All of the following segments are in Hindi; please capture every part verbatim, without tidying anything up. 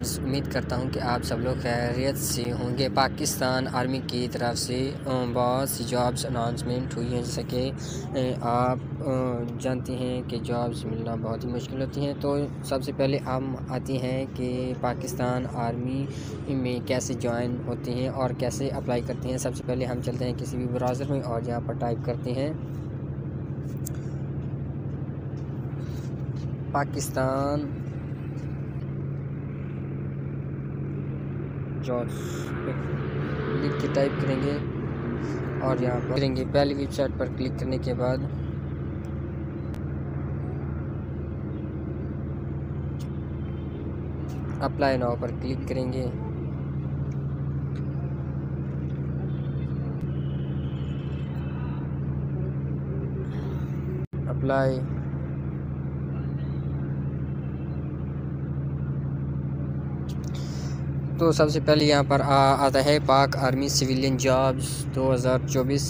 उम्मीद करता हूं कि आप सब लोग खैरियत से होंगे। पाकिस्तान आर्मी की तरफ से बहुत सी जॉब्स अनाउंसमेंट हुई हैं, जैसे कि आप जानते हैं कि जॉब्स मिलना बहुत ही मुश्किल होती हैं। तो सबसे पहले हम आती हैं कि पाकिस्तान आर्मी में कैसे ज्वाइन होते हैं और कैसे अप्लाई करते हैं। सबसे पहले हम चलते हैं किसी भी ब्राउज़र में और यहाँ पर टाइप करते हैं पाकिस्तान जॉब्स, लिख के टाइप करेंगे और यहाँ पर करेंगे। पहली वेबसाइट पर क्लिक करने के बाद अप्लाई नाउ पर क्लिक करेंगे। अप्लाई तो सबसे पहले यहाँ पर आ, आता है पाक आर्मी सिविलियन जॉब्स दो हज़ार चौबीस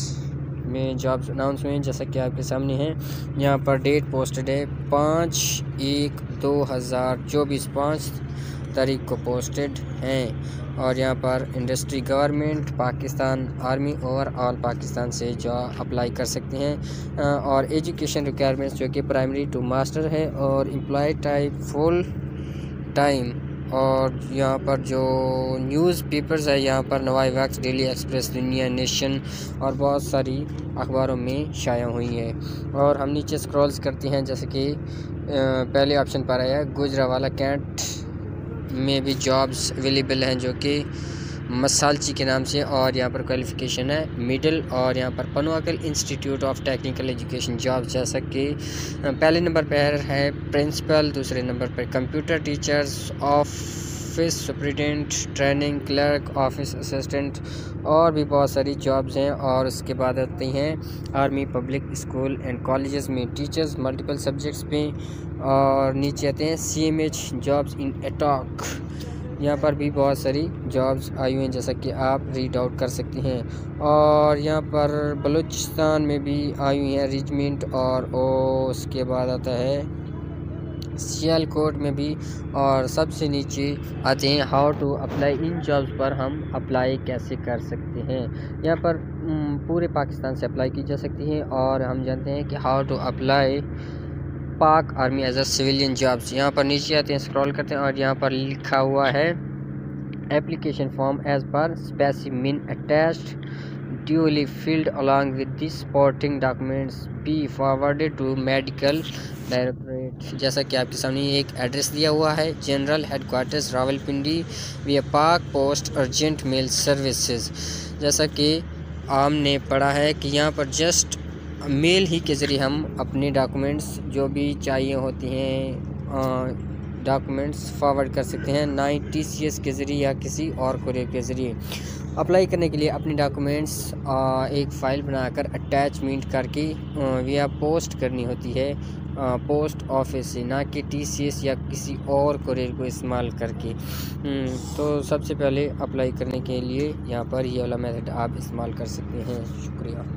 में जॉब्स अनाउंस हुए हैं, जैसा कि आपके सामने है। यहाँ पर डेट पोस्टेड है पाँच एक दो हज़ार चौबीस, पाँच तारीख को पोस्टेड हैं। और यहाँ पर इंडस्ट्री गवर्नमेंट पाकिस्तान आर्मी और ऑल पाकिस्तान से जॉब अप्लाई कर सकते हैं। और एजुकेशन रिक्वायरमेंट्स जो कि प्राइमरी टू मास्टर है और एम्प्लॉय टाइप फुल टाइम। और यहाँ पर जो न्यूज़ पेपर्स है, यहाँ पर नवाई वक्त, डेली एक्सप्रेस, दुनिया, नेशन और बहुत सारी अखबारों में शाया हुई है। और हम नीचे स्क्रॉल्स करते हैं, जैसे कि पहले ऑप्शन पर आया गुजरावाला कैंट में भी जॉब्स अवेलेबल हैं, जो कि मसालची के नाम से। और यहाँ पर क्वालिफ़िकेशन है मिडिल। और यहाँ पर पनुआकल institute of technical education job, जैसा कि पहले नंबर पर है प्रिंसिपल, दूसरे नंबर पर computer teachers, office superintendent, training clerk, office assistant और भी बहुत सारी जॉब्स हैं। और उसके बाद आती हैं army public school and colleges में टीचर्स मल्टीपल सब्जेक्ट्स पे। और नीचे आते हैं C M H jobs in Attock, यहाँ पर भी बहुत सारी जॉब्स आई हुई हैं, जैसा कि आप रीड आउट कर सकते हैं। और यहाँ पर बलूचिस्तान में भी आई हुई हैं रेजिमेंट। और उसके बाद आता है सियालकोट में भी। और सबसे नीचे आते हैं हाउ टू अप्लाई, इन जॉब्स पर हम अप्लाई कैसे कर सकते हैं। यहाँ पर पूरे पाकिस्तान से अप्लाई की जा सकती है। और हम जानते हैं कि how to apply Pak army as a civilian jobs. यहाँ पर नीचे आते हैं, स्क्रॉल करते हैं और यहाँ पर लिखा हुआ है application form as per specimen attached duly filled along with the supporting documents be forwarded to medical directorate. जैसा कि आपके सामने एक एड्रेस दिया हुआ है, जनरल हेडक्वार्टर्स रावलपिंडी विया पाक पोस्ट अर्जेंट मेल सर्विसेज। जैसा कि हमने पढ़ा है कि यहाँ पर जस्ट मेल ही के ज़रिए हम अपने डॉक्यूमेंट्स जो भी चाहिए होती हैं डॉक्यूमेंट्स फॉरवर्ड कर सकते हैं, ना ही टी सी एस के ज़रिए या किसी और कुरियर के ज़रिए। अप्लाई करने के लिए अपने डॉक्यूमेंट्स एक फ़ाइल बनाकर अटैचमेंट करके विया पोस्ट करनी होती है पोस्ट ऑफिस से, ना कि टी सी एस या किसी और कुरियर को इस्तेमाल करके। तो सबसे पहले अप्लाई करने के लिए यहाँ पर ये वाला मेथड आप इस्तेमाल कर सकते हैं। शुक्रिया।